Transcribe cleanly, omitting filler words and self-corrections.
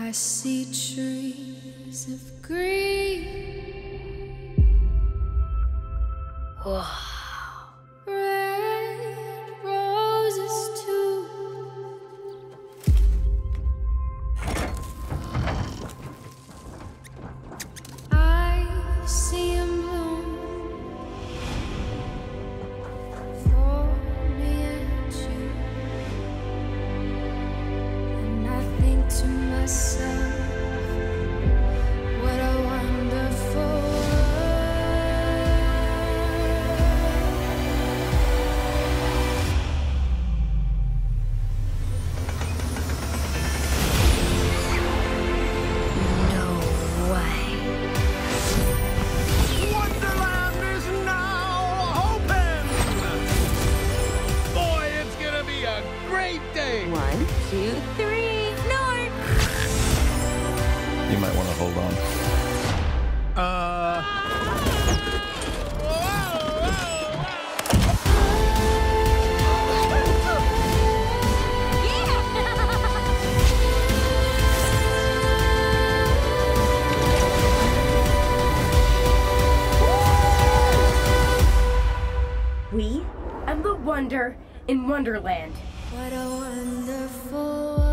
I see trees of green. Wow. Red roses too. I see 'em bloom for me and you. And I think to myself, what a wonderful Wonderland is now open! Boy, it's gonna be a great day! 1, 2, 3, snort! You might want to hold on. We am the wonder in Wonderland. What a wonderful